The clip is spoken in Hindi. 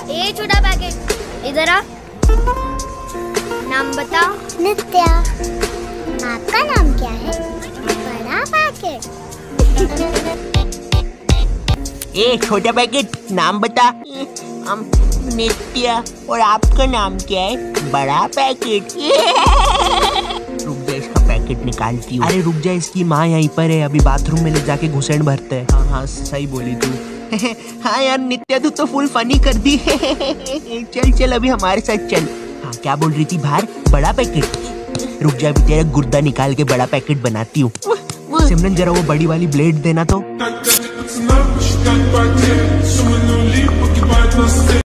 ये छोटा पैकेट इधर आ। नाम बता। नित्या। आपका नाम क्या है? बड़ा पैकेट। ए छोटा पैकेट, नाम बता। नित्या। और आपका नाम क्या है? बड़ा पैकेट। रुक जा, इसका पैकेट निकालती हूँ। अरे रुक जा, इसकी माँ यहीं पर है, अभी बाथरूम में ले जाके घुसेड़ भरते हैं। हाँ हाँ सही बोली तू। हाँ यार नित्या, तू तो फुल फनी कर दी। चल चल अभी हमारे साथ चल। हाँ क्या बोल रही थी बाहर? बड़ा पैकेट। रुक जा, अभी तेरा गुर्दा निकाल के बड़ा पैकेट बनाती हूँ। सिमरन जरा वो बड़ी वाली ब्लेड देना तो।